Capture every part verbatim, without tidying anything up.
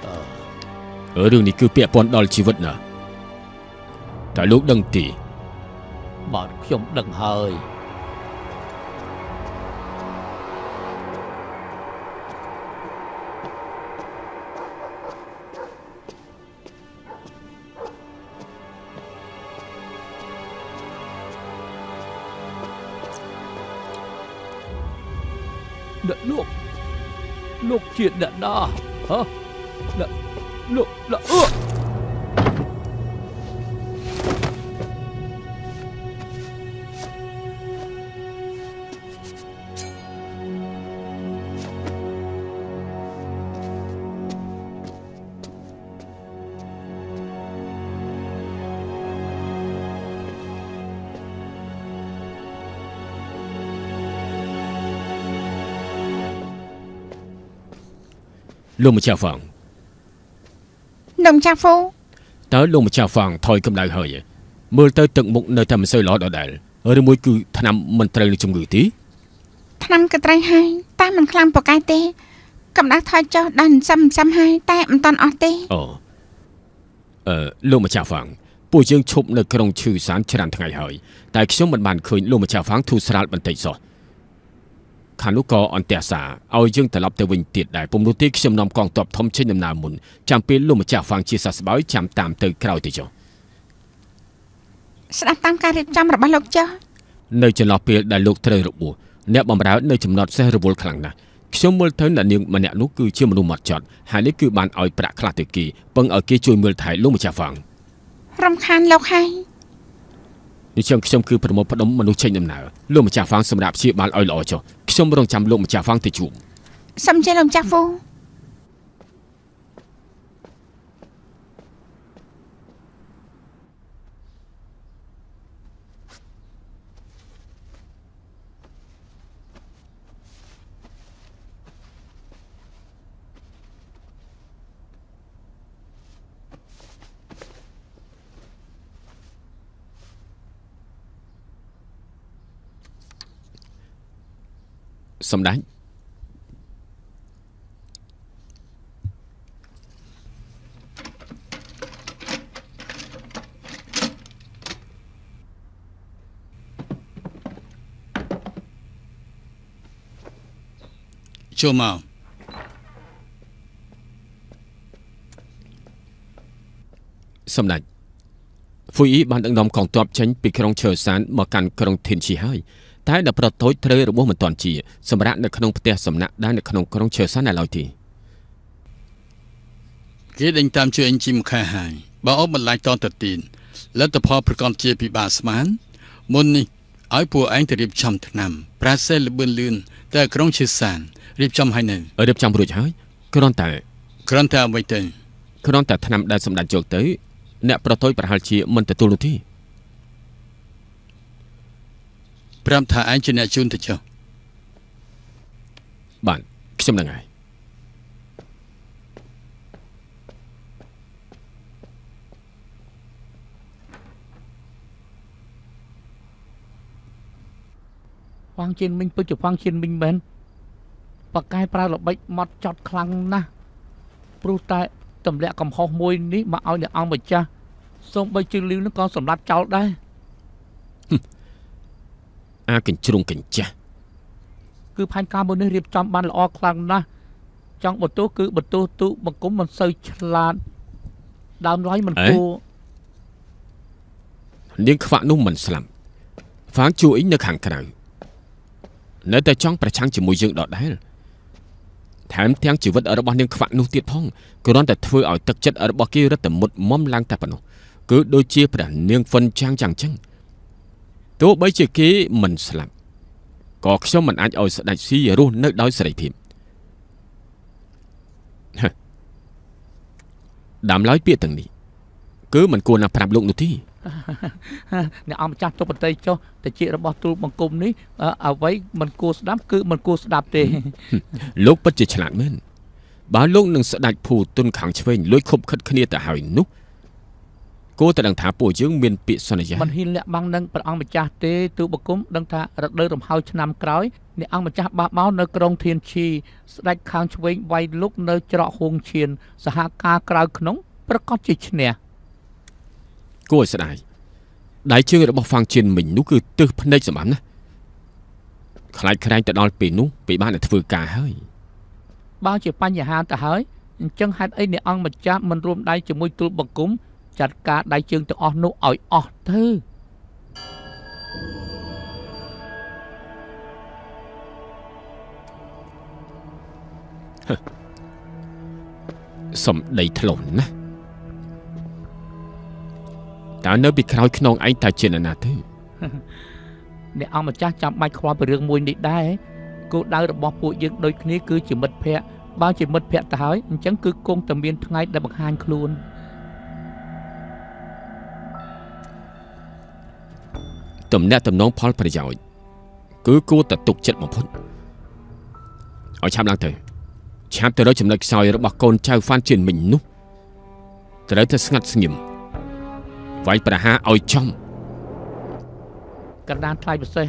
រឿងនេះគឺពាក់ព័ន្ធដល់ជីវិតណាតែលោកដឹងទេបាទខ្ញុំដឹងហើយអ្នកលោកលោកជាអ្នកណាហ៎អ្នកលោកអ្នកអឺលោកម្ចាស់ហ្វាំងលោកម្ចាស់ហ្វូតើលោកម្ចាស់ហ្វាំងថយកម្ដៅហើយមើលទៅទឹកមុខនៅតែមិនសូវល្អដដែលឬមួយគឺថ្នាំមិនត្រូវនឹងជំងឺទេថ្នាំក៏ត្រូវហើយតែមិនខ្លាំងប្រកែកទេកម្ដៅថយចុះដល់សំសំហើយតែមិនតាន់អស់ទេអូអឺលោកម្ចាស់ហ្វាំងពួកយើងឈប់នៅក្រុងឈឺសានច្រើនថ្ងៃហើយតែខ្ញុំមិនបានឃើញលោកម្ចាស់ហ្វាំងធូរស្រាលបន្តិចសោះខាងនោះក៏អន្តរសាឲ្យយើងត្រឡប់ទៅវិញទៀតដែរពុំនោះទេខ្ញុំនាំកងទ័ពធំចេញដំណើរមុនចាំពេលលោកម្ចាស់ហ្វាំងជាសះស្បើយចាំតាមទៅក្រោយទៅចុះស្ដាប់តាមការរៀបចំរបស់លោកចុះនៅចន្លោះពេលដែលលោកត្រូវរបួសអ្នកបម្រើនៅចំណត់សេះរវល់ខ្លាំងណាស់ខ្ញុំមើលទៅអ្នកនាងម្នាក់នោះគឺជាមនុស្សម៉ត់ចត់ហើយនេះគឺបានឲ្យប្រាក់ខ្លះទៅគេពឹងឲ្យគេជួយមើលថែលោកម្ចាស់ហ្វាំងរំខានលោកហើយនេះចឹងខ្ញុំគឺប្រមូលផ្ដុំមនុស្សចេញដំណើរលោកម្ចាស់ហ្វាំងសម្រាប់ព្យាបាលឲ្យល្អចុះខ្ញុំរងចាំលោកម្ចាស់ហ្វាំងទៅជួបសូមជឿលោកម្ចាស់ហ្វូសម្ដេចចូលមកសម្ដេចហ្វុយអ៊ីបានដឹកនាំកងទ័ពចេញពីក្រុងឈើសានមកកាន់ក្រុងធីនឈីហើយតែដល់ប្រតូចត្រូវរបស់មិនទាន់ជាសម្រាប់នៅក្នុងផ្ទះសំណាក់ដែលនៅក្នុងក្រុងឈើសានឡើយទេគេដេញតាមជួយអញជីមខាហើយបើអបបន្លាយតទៅទីនលទ្ធផលប្រកាន់ជាពិបាកស្មានមុននេះឲ្យពួកឯងទៅរៀបចំឆ្នាំប្រាសេលលបឿនលឿនតែក្រុងឈើសានរៀបចំហើយនៅរៀបចំរួចហើយគ្រាន់តែគ្រាន់តែអ្វីទៅគ្រាន់តែឆ្នាំដែលសម្ដេចយកទៅអ្នកប្រតូចប្រហែលជាមិនទទួលនោះទេប្រាប់ថាឯងជាអ្នកជូនទៅចុះបាទខ្ញុំនឹងហើយហ្វាំងជៀនមិញពិតជាហ្វាំងជៀនមិញមែនបកកែប្រើល្បិចម៉ត់ចត់ខ្លាំងណាស់ព្រោះតែទម្លាក់កំហុសមួយនេះមកឲ្យអ្នកអង្គម្ចាស់សូមបីជឿលីវនឹងក៏សម្លាប់ចោលដែរអាកញ្ជ្រុងកញ្ចាស់គឺផែនការមួយនេះរៀបចំបានល្អខ្លាំងណាស់ចង់បន្ទោសគឺបន្ទោសទូបង្គំមិនសូវឆ្លាតដើមឡើយមិនគួរនាងខ្វាក់នោះមិនស្លាប់ហ្វាងជួអ៊ីងនៅខាងក្រៅនៅតែចង់ប្រឆាំងជាមួយយើងដដែលថែមទាំងជីវិតរបស់នាងខ្វាក់នោះទៀតផងគ្រាន់តែធ្វើឲ្យទឹកចិត្តរបស់គេរឹតតែមុតមុំឡើងតែប៉ុណ្ណោះគឺដូចជាព្រះនាងហ្វិនចាំងចាំងចឹងទោះបីជាគេមិនស្លាប់ក៏ខ្ញុំមិនអាចឲ្យស្ដេចស៊ីរស់នៅដោយសេរីភាពដាំឡើយពាក្យទាំងនេះគឺមិនគួរណាស់ប្រាប់លោកនោះទេអ្នកអង្គម្ចាស់ទុបបន្តីចុះតិចរបស់ទូលបង្គំនេះអ្វីមិនគួរស្ដាប់គឺមិនគួរស្ដាប់ទេលោកពិតជាឆ្លាតមែនបើលោកនឹងស្ដេចភូទុនខាងឆ្វេងលួចខົບខិតគ្នាទៅហើយនោះគួរតែដឹងថាពួកយើងមានពាក្យសន្យាមិនហ៊ានលាក់បាំងនឹងព្រះអង្គម្ចាស់ទេទូបង្គំដឹងថារដូវរំហើយឆ្នាំក្រោយអ្នកអង្គម្ចាស់បាបោនៅក្រុងធានឈីស្ដេចខាងឆ្វេងវាយលុកនៅច្រកហួងឈៀនសហការក្រៅក្នុងប្រកាសជាឈ្នះគួរឲ្យស្ដាយដៃជើងរបស់ហ្វាំងជៀនមិញនោះគឺទើសភ្នែកសម្រាប់ណាខ្លាចក្រែងទៅដល់ពេលនោះពេលបានតែធ្វើការហើយបើជាបញ្ហាទៅហើយអញ្ចឹងហេតុអីអ្នកអង្គម្ចាស់មិនរួមដៃជាមួយទូលបង្គំចាត់ការដៃជើងទាំងអស់នោះឲ្យអស់ទៅសំដីថ្លុនណាតើនៅពីក្រោយខ្នងឯងតើជាណាទៅអ្នកអង្គម្ចាស់ចាំបាច់ខ្វល់ពីរឿងមួយនេះដែរគោលដៅរបស់ពួកយើងដូចគ្នាគឺជាមិត្តភ័ក្តិបើជាមិត្តភ័ក្តិទៅហើយអញ្ចឹងគឺគង់តែមានថ្ងៃដែលបង្ហាញខ្លួន ទំនាក់ទំនងផលប្រយោជន៍គឺគួរតែទុកចិត្តបំផុតឲ្យឆាប់ឡើងទៅឆាប់ទៅរកចំណុចខ្សោយរបស់កូនចៅហ្វាន់ជៀនមិញនោះត្រូវតែស្ងាត់ស្ងៀមវាយប្រហារឲ្យចំកណ្ដាលថ្លៃពិសេស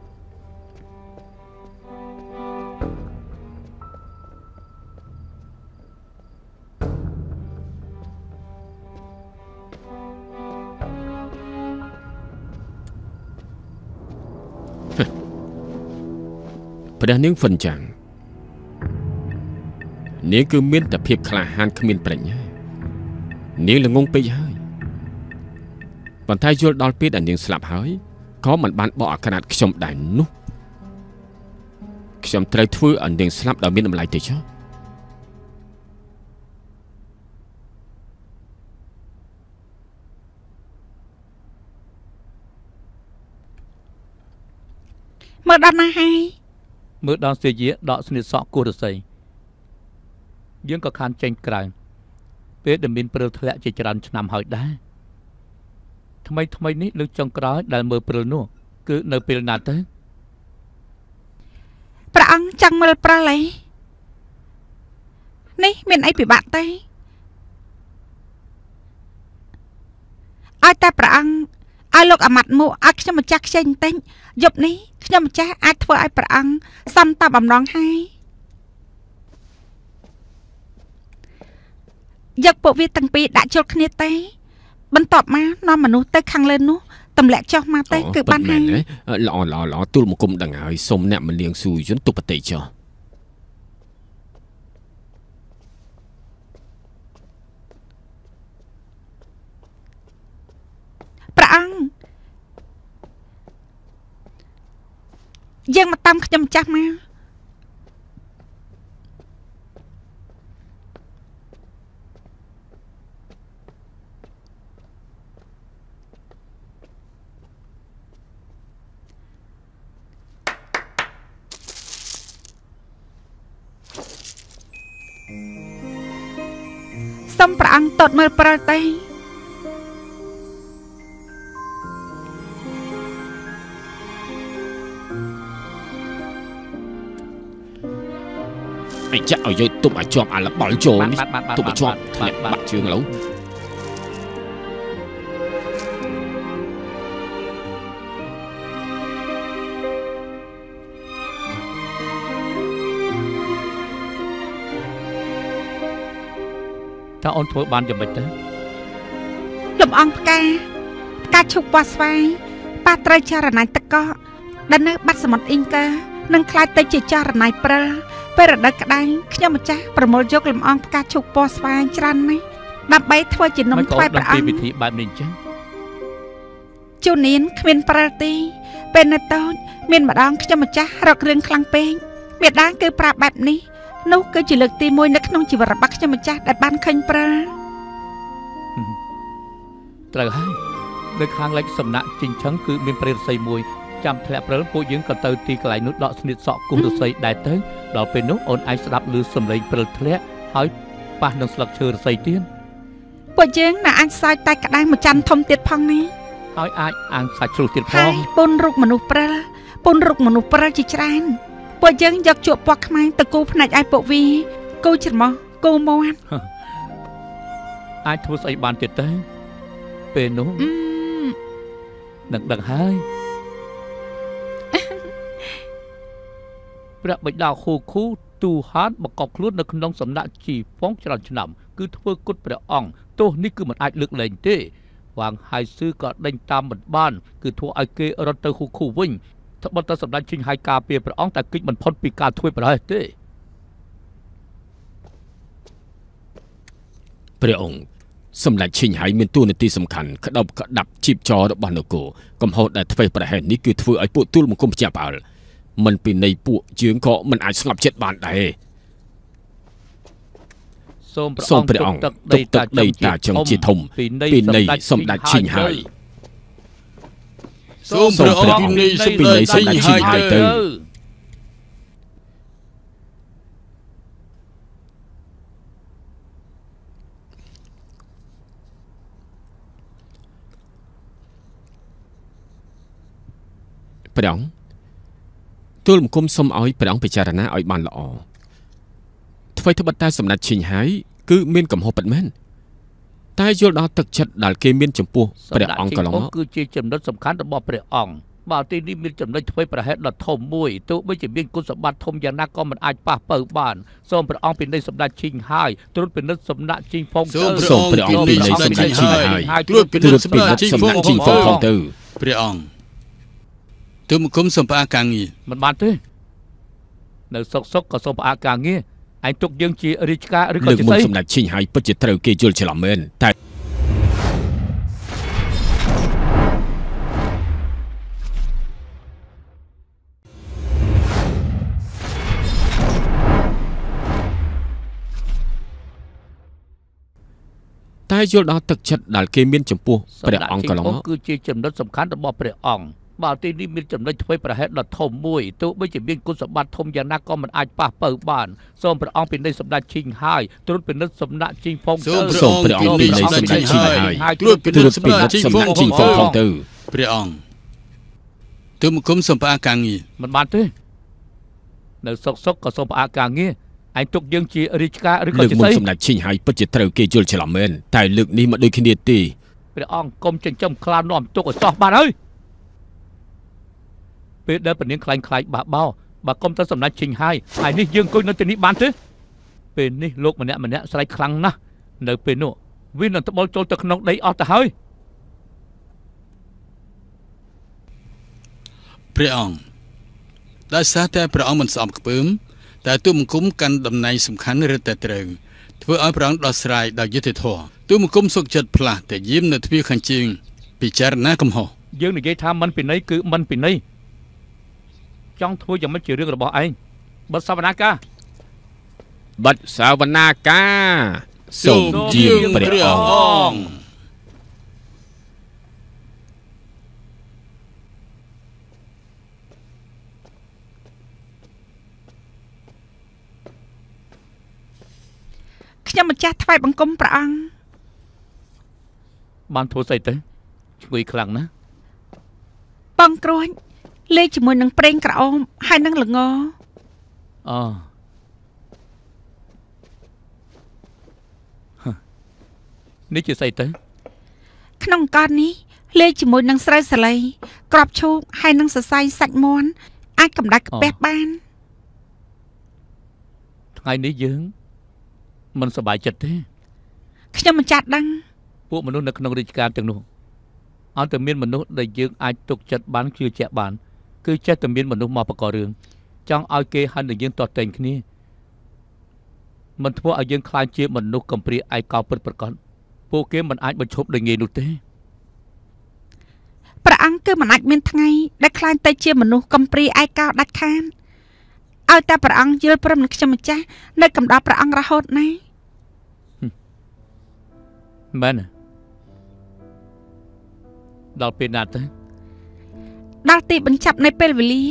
ព្រះនាងហ្វិនចាំងនាងគឺមានតែភាពក្លាហានគ្មានប្រាជ្ញានាងល្ងងពេកហើយប៉ុន្តែយល់ដល់ពេលដែលនាងស្លាប់ហើយក៏មិនបានបកអាក្រាតខ្ញុំដែរនោះខ្ញុំត្រូវធ្វើឲ្យនាងស្លាប់ដោយមានតម្លៃទៅចុះមើលដល់ណាហើយមើលដល់សេយាដកស្នៀតសក់គោះរស័យយើងក៏ខានចេញក្រៅពេលដែលមានព្រិលធ្លាក់ជាច្រើនឆ្នាំហើយដែរថ្មីថ្មីនេះលើកចុងក្រោយដែលមើលព្រិលនោះគឺនៅពេលណាទៅព្រះអង្គចង់មើលព្រិលអីនេះមានអីពិបាកទេឲ្យតែព្រះអង្គឲ្យលោកអាម៉ាត់មួឲ្យខ្ញុំម្ចាស់ខ្ចីបន្តិចយប់នេះខ្ញុំម្ចាស់អាចធ្វើឲ្យព្រះអង្គសំតាមបំណងហើយយកពួកវាទាំងពីរដាក់ជល់គ្នាទេបន្ទាប់មកនាំមនុស្សទៅខាងលើនោះទម្លាក់ចុះមកទៅគឺបានហើយល្អល្អល្អទូលមកគុំដឹងហើយសុំអ្នកមលៀងស៊ូយន្តទុបប្រតិចុះព្រះអង្គយើងមកតាមខ្ញុំម្ចាស់មក សូមព្រះអង្គតតមើលព្រិលទេไอ้จะเอาយកទុបឲ្យជាប់អាលបល់ចូលនេះទុបឲ្យជាប់ធ្លាក់បាក់ជើងឥឡូវតើអូនធ្វើបានយ៉ាងម៉េចទៅលំអងផ្កាផ្កាឈូកពណ៌ស្វាយប៉ះត្រូវចរណៃទឹកកកដែលនៅបាត់សមុទ្រអ៊ីងកានឹងខ្លាចទៅជាចរណៃព្រិលពេលរដូវក្តៅខ្ញុំម្ចាស់ប្រមូលយកលំអងផ្កាឈូកពណ៌ស្វាយច្រើនណាស់ដើម្បីធ្វើជានំថ្វាយព្រះអង្គវិធីបែបនេះអញ្ចឹងជួននានគ្មានព្រិលទេពេលនៅតូចមានម្ដងខ្ញុំម្ចាស់រករឿងខ្លាំងពេកមេដាគឺប្រាប់បែបនេះនោះគឺជាលើកទីមួយនៅក្នុងជីវិតរបស់ខ្ញុំម្ចាស់ដែលបានឃើញព្រិលត្រូវហើយនៅខាងលិចសំណាក់ជិញ្ឆឹងគឺមានព្រាយរស័យមួយចាំធ្លាក់ព្រិលពួកយើងក៏ទៅទីកន្លែងនោះដកស្នៀតសក់គោះរស័យដែរទៅដល់ពេលនោះអូនឯងស្ដាប់ឮសំឡេងព្រិលធ្លាក់ហើយប៉ះនឹងស្លឹកឈើរស័យទៀតពួកយើងណាអាចសើចតែក្តាំងមួយច័ន្ទធំទៀតផងនេះហើយអាចអាំងសាច់ជ្រូកទៀតផងពុនរូបមនុស្សព្រិលពុនរូបមនុស្សព្រិលជាច្រើនពួកយើងយកជក់ពណ៌ខ្មៅទៅគូភ្នែកឲ្យពួកវាគូច្រមុះគូមាត់អាចធ្វើស្អីបានទៀតទៅពេលនោះនឹងដឹងហើយព្រះបិតាខូខូទូហានបង្កប់ខ្លួននៅក្នុងសំណាក់ជីហ្វុងច្រើនឆ្នាំគឺធ្វើគុតព្រះអង្គទោសនេះគឺមិនអាចលើកលែងទេវាងហៃស៊ឺក៏ដេញតាមមិនបានគឺធ្វើឲ្យគេរត់ទៅខូខូវិញត្បិតតែសម្ដេចឈិញហៃការពារព្រះអង្គតែគិតមិនផុតពីការធ្វើប្រហែសទេព្រះអង្គសម្ដេចឈិញហៃមានតួនាទីសំខាន់ក្តោបក្តាប់ជីបចររបស់នគរកំហុសដែលធ្វើប្រហែសនេះគឺធ្វើឲ្យពួកទូលបង្គំភ្ញាក់ផ្អើលមិនពីនៃពួកយើងក៏មិនអាចស្ងប់ចិត្តបានដែរសូមព្រះអង្គទុកទឹកដីតាចុងជាធំពីនៃសម្ដេចឈិញហៃសូមព្រះអង្គពីនៃសម្ដេចឈិញហៃទៅព្រះអង្គទូលបង្គំសូមឲ្យព្រះអង្គពិចារណាឲ្យបានល្អអ្វីត្បិតតែសម្ដេចឈិញហៃគឺមានកំហុសពិតមែនតែយល់ដល់ទឹកចិត្តដែលគេមានចំពោះព្រះអង្គកន្លងមកគឺជាចំណុចសំខាន់របស់ព្រះអង្គបើទីនេះមានចំណុចធ្វើប្រហែសដ៏ធំមួយទោះបីជាមានគុណសម្បត្តិធំយ៉ាងណាក៏មិនអាចប៉ះប៉ូវបានសូមព្រះអង្គពិនិត្យសម្ដេចឈិញហៃត្រួតពិនិត្យសំណាក់ឈិញហ្វុងទៅសូមព្រះអង្គពិនិត្យសម្ដេចឈិញហៃត្រួតពិនិត្យសម្ដេចឈិញហ្វុងទៅព្រះអង្គទូលបង្គំសូមផ្អាកការងារមិនបានទេនៅសុកសុកក៏សូមផ្អាកការងារឯងទុកយើងជារាជការឬក៏ជាស្អីសម្ដេចឈិញហៃពិតជាត្រូវគេយល់ច្រឡំមែនតែតែយល់ដល់ទឹកចិត្តដែលគេមានចំពោះព្រះអង្គកន្លងមកគឺជាចំណុចសំខាន់របស់ព្រះអង្គបើទីនេះមានចំណុចធ្វើប្រហែសដ៏ធំមួយទោះបីជាមានគុណសម្បត្តិធំយ៉ាងណាក៏មិនអាចប៉ះប៉ូវបានសូមព្រះអង្គពិនិត្យសម្ដេចឈិញហៃត្រួតពិនិត្យសំណាក់ឈិញហ្វុងទៅសូមព្រះអង្គពិនិត្យសម្ដេចឈិញហៃត្រួតពិនិត្យសម្ដេចឈិញហ្វុងទៅព្រះអង្គទូលបង្គំសូមផ្អាកការងារមិនបានទេនៅសុកសុកក៏សូមផ្អាកការងារឯងទុកយើងជារាជការឬក៏ជាស្អីសម្ដេចឈិញហៃពិតជាត្រូវគេយល់ច្រឡំមែនតែលើកនេះមកដូចគ្នាទេព្រះអង្គកុំចិញ្ចឹមខ្លានាំទុកឲ្យសោះបានហើយពេលដែលពនាងខ្លាញ់ខ្លាយបះបោបើកុំទៅសម្ដេចឈិញហៃហើយនេះយើងអង្គុយនៅទីនេះបានទេពេលនេះលោកម្នាក់ម្នាក់ស្រែកខ្លាំងណាស់នៅពេលនោះវានឹងត្បល់ចូលទៅក្នុងដីអស់ទៅហើយព្រះអង្គដោយសារតែព្រះអង្គមិនស្អប់ខ្ពើមតែទូលបង្គំកាន់តំណែងសំខាន់រឹតតែត្រូវធ្វើឲ្យព្រះអង្គដោះស្រាយដោយយុត្តិធម៌ទូលបង្គំសុខចិត្តផ្លាស់តែយាមនៅទ្វារខាងជើងពិចារណាកំហុសយើងនិយាយថាមិនពិន័យគឺមិនពិន័យចង់ធ្វើយ៉ាងម៉េចជារឿងរបស់ឯងបិទសវនាកាបិទសវនាកាសូមជាព្រះអង្គខ្ញុំម្ចាស់ថ្វាយបង្គំព្រះអង្គបានធ្វើស្អីទៅឈ្ងុយខ្លាំងណាស់បងគ្រួចលេខជាមួយនឹងប្រេងក្រអូមហើយនឹងល្ងអូនេះជាស្អីទៅក្នុងកោតនេះលេខជាមួយនឹងស្រូវសាលីក្របឈូកហើយនឹងសរសៃសាច់មាន់អាចកម្ដៅក្ពះបានថ្ងៃនេះយើងមិនសប្បាយចិត្តទេខ្ញុំមិនចាត់ដឹងពួកមនុស្សនៅក្នុងរាជការទាំងនោះអត់តែមានមនុស្សដែលយើងអាចទុកចិត្តបានជឿជាក់បានគឺចេះតែមានមនុស្សមកបង្ករឿងចង់ឲ្យគេហៅនឹងយើងតតែងគ្នាមិនធ្វើឲ្យយើងខ្លាចជាមនុស្សកំព្រាឯកោពិតប្រាកដពួកគេមិនអាចបញ្ឈប់ដោយងាយនោះទេព្រះអង្គគឺមិនអាចមានថ្ងៃដែលខ្លាចទៅជាមនុស្សកំព្រាឯកោដាច់ខាតឲ្យតែព្រះអង្គយល់ព្រមនឹងខ្ញុំម្ចាស់នៅកំដៅព្រះអង្គរហូតណាមែនដល់ពេលណាទៅដល់ទីបញ្ចប់នៃពេលវេលា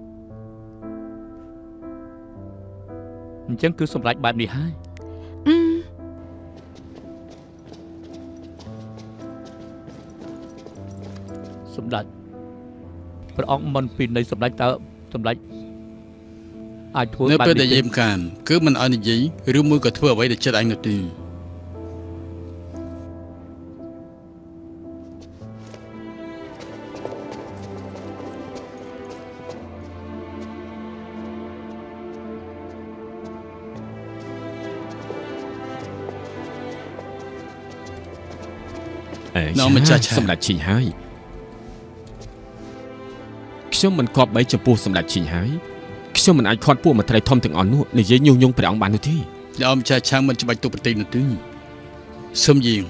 អញ្ចឹងគឺសម្រេចបែបនេះហើយអឺសម្ដេចព្រះអង្គមិនពីនៃសម្ដេចតើសម្ដេចអាចធ្វើបែបនេះនៅពេលដែលយាមកាមគឺមិនឲ្យនិយាយឬមួយក៏ធ្វើអ្វីដែលចិត្តឯងនោះទេ nó mà cha cha សម្ដេចឈិញហើយខ្ញុំមិនគប្បីចំពោះសម្ដេចឈិញហើយខ្ញុំមិនអាចខាត់ពួកមន្ត្រីធំទាំងអស់នោះនិយាយញុះញង់ព្រះអង្គបាននោះទេអ្នកអមចាឆាំងមិនច្បាច់ទុកប្រទេសនោះទេសុំយាង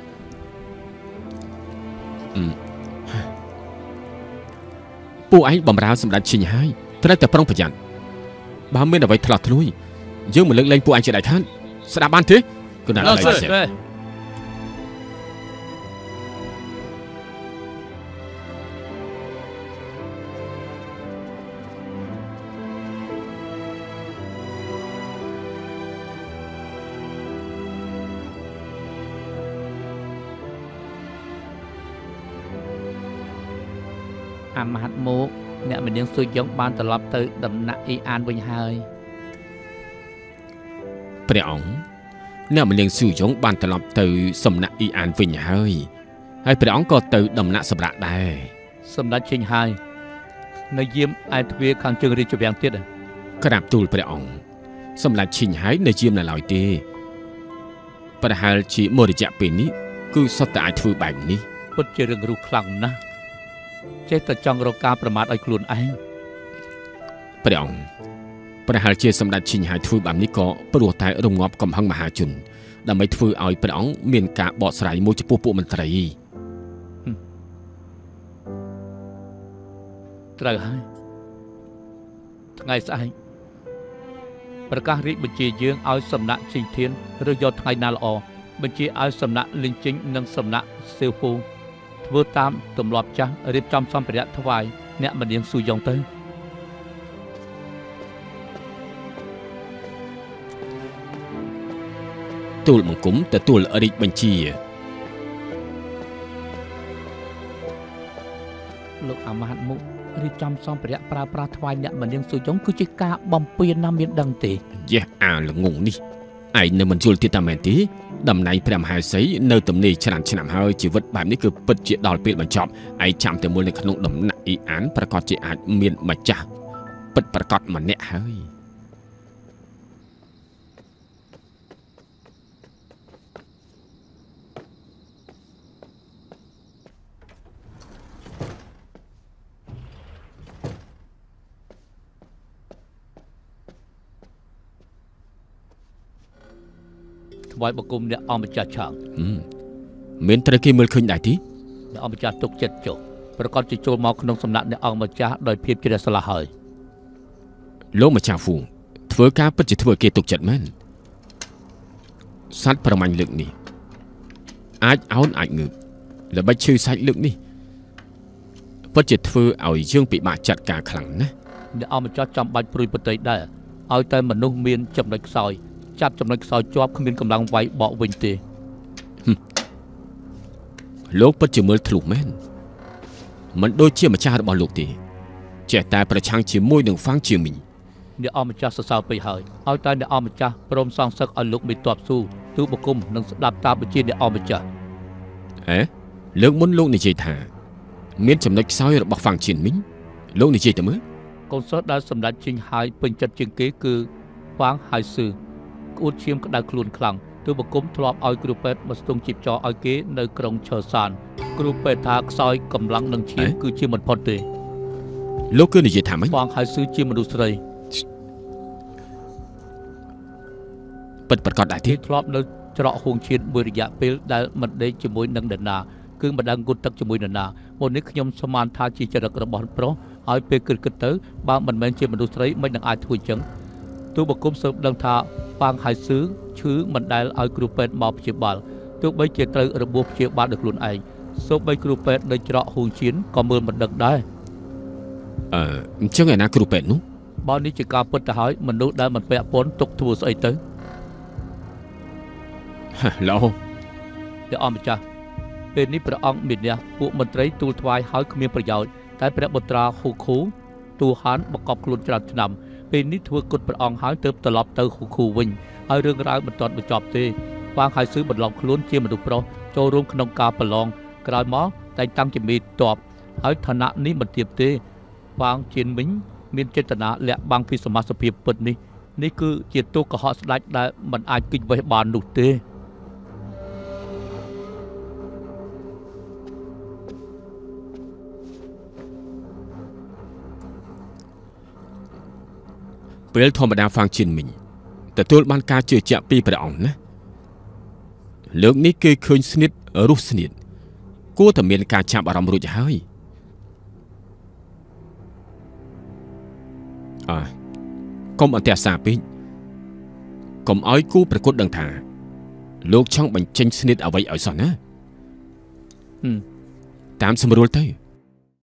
ពួកឯងបំរើសម្ដេចឈិញហើយត្រូវតែប្រុងប្រយ័ត្នបើមានអ្វីឆ្លោះធ្លួយយើងមិនលើកលែងពួកឯងជាដាច់ខាតស្ដាប់បានទេគឺណាស់ឡើយអាម៉ាត់មកអ្នកម្នាងស៊ុយយ៉ុងបានត្រឡប់ទៅដំណាក់អ៊ីអានវិញហើយព្រះអង្គអ្នកម្នាងស៊ូយ៉ុងបានត្រឡប់ទៅសំណាក់អ៊ីអានវិញហើយហើយព្រះអង្គក៏ទៅដំណាក់សម្រាប់ដែរសម្ដេចចេញហើយនៅយាមឯទ្វារខាងជើងរាជវាំងទៀតក្រាបទូលព្រះអង្គសម្ដេចឈិញហើយនៅយាមនៅឡើយទេប្រហែលជាមួយរយៈពេលនេះគឺសុទ្ធតែអាចធ្វើបែបនេះពិតជារឿងរੂខ្លាំងណាស់ចេះតែចង់រកការប្រមាថឲ្យខ្លួនឯងព្រះអង្គប្រហែលជាសម្ដេចឈិញហើយធ្វើបែបនេះក៏ព្រោះតែរងាប់កំហឹងមហាជនដើម្បីធ្វើឲ្យព្រះអង្គមានការបកស្រាយមួយចំពោះពួកមន្ត្រីត្រូវហើយថ្ងៃស្អែកប្រកាសរាជបញ្ជាយើងឲ្យសំណាក់ជីងធានឬយកថ្ងៃណាល្អបញ្ជាឲ្យសំណាក់លីងជីងនិងសំណាក់សេវហ្វូធ្វើតាមទម្លាប់ចាស់រៀបចំសម្ភារៈថ្វាយអ្នកម្នាងស៊ូយ៉ុងទៅទូលបង្គំទទួលរាជបញ្ជាលោកអាម៉ាត់មុខរៀបចំសម្ភារៈប្រើប្រាស់ថ្វាយអ្នកម្នាងស៊ូយ៉ុងគឺជាការបំពេញណាមានដឹងទេយេអាល្ងងនេះឯងនៅមិនយល់ទៀតតាមែនទេតំណែងព្រះមហាសីនៅទំនេរច្រើនឆ្នាំហើយជីវិតបែបនេះគឺពិតជាដល់ពេលបញ្ចប់ឯងចាំតែមួយនៅក្នុងដំណាក់អ៊ីអានប្រកាសជាអាចមានម្ចាស់ពិតប្រកបម្នាក់ហើយថ្វាយបង្គំអ្នកអង្គម្ចាស់ឆាងមានត្រូវគេមើលឃើញដែរទេអ្នកអង្គម្ចាស់ទុកចិត្តចុះប្រកាសជាចូលមកក្នុងសំណាក់អ្នកអង្គម្ចាស់ដោយភាពជ្រះស្រឡះហើយលោកម្ចាស់ហ្វូធ្វើការពិតជាធ្វើគេទុកចិត្តមែនសัตว์ប្រមាញ់លើកនេះអាចអោនអាចងើបល្បិចឈឺសាច់លើកនេះពិតជាធ្វើឲ្យយើងពិបាកចាត់ការខ្លាំងណាស់អ្នកអង្គម្ចាស់ចាំបាច់ព្រួយប្រតិយដែរឲ្យតែមនុស្សមានចំណុចខ្សោយចាប់ចំណុចខ្សោយជាប់គ្មានកម្លាំងវាយបកវិញទេលោកពិតជាមើលធ្លុះមែនមិនដូចជាម្ចាស់របស់លោកទេចេះតែប្រឆាំងជាមួយនឹងហ្វាំងជាមីងអ្នកអង្គម្ចាស់សរសើរពេកហើយឲ្យតែអ្នកអង្គម្ចាស់ព្រមសងសឹកឲ្យលោកមេតបស៊ូទូបង្គំនិងស្ដាប់តាមបញ្ជាអ្នកអង្គម្ចាស់អេលើកមុនលោកនិយាយថាមានចំណុចខ្សោយរបស់ហ្វាំងជាមីងលោកនិយាយទៅមើលកូនសិស្សដែលសម្ដេចជិញហើយពេញចិត្តជាងគេគឺហ្វាំងហើយស៊ឺក្អួតឈាមក្តៅខ្លួនខ្លាំងទូបង្គំធ្លាប់ឲ្យគ្រូពេទ្យមកស្ទង់ជីបចរឲ្យគេនៅក្រុងឈើសានគ្រូពេទ្យថាខ្សោយកម្លាំងនឹងឈាមគឺជាមិនផុតទេលោកគឺនិយាយថាម៉េចហ្វាំងហើយស៊ឺជាមនុស្សស្រីពិតប្រកបដែរទេធ្លាប់នៅច្រកហួងឈានមួយរយៈពេលដែលមិនដេកជាមួយនឹងនរណាគឺមិនដឹងគូតទឹកជាមួយនរណាមុននេះខ្ញុំស្មានថាជាចរិតរបស់ប្រុសឲ្យពេលគិតគិតទៅបើមិនមែនជាមនុស្សស្រីមិននឹងអាចធ្វើអញ្ចឹងទូបង្គំស៊ើបដឹងថាហ្វាំងហើយស៊ឺឈឺមិនដែលឲ្យគ្រូពេទ្យមកព្យាបាលទោះបីជាត្រូវរបួសព្យាបាលដោយខ្លួនឯងសូម្បីគ្រូពេទ្យនៅច្រកហួងឈានក៏មើលមិនដឹងដែរអឺអញ្ចឹងឯណាគ្រូពេទ្យនោះបើនេះជាការពិតទៅហើយមនុស្សដែលមិនពាក់ព័ន្ធទុកធ្វើស្អីទៅឡូព្រះអង្គម្ចាស់ពេលនេះព្រះអង្គមានអ្នកពួកមន្ត្រីទូលថ្វាយហើយគ្មានប្រយោជន៍តែព្រះបុត្រាហ៊ូខូទូហានបង្កប់ខ្លួនច្រើនឆ្នាំពេលនេះធ្វើគុតព្រះអង្គហើយទើបត្រឡប់ទៅហ៊ូខូវិញហើយរឿងរ៉ាវមិនទាន់បញ្ចប់ទេហ្វាងហើយស៊ឺបន្លំខ្លួនជាមនុស្សប្រុសចូលរួមក្នុងការប្រឡងក្រោយមកតែងតាំងជាមេតបហើយឋានៈនេះមិនទាបទេហ្វាងជៀនមិញមានចេតនាលាក់បាំងពីសមាជិកភាពពិតនេះនេះគឺជាទោសកុហកស្ដេចដែលមិនអាចគិតវេះបាននោះទេពេលធម្មតាហ្វាងជិនមីងទទួលបានការជឿជាក់ពីព្រះអង្គណាលើកនេះគឺឃើញស្និតរស់ស្នៀតគួរតែមានការចាប់អារម្មណ៍រួចហើយអើកុំអន្តរសាពេកកុំឲ្យគូប្រកួតដឹងថាលោកចង់បញ្ចេញស្និតអ្វីឲ្យសោះណាតាមស្រួលទៅ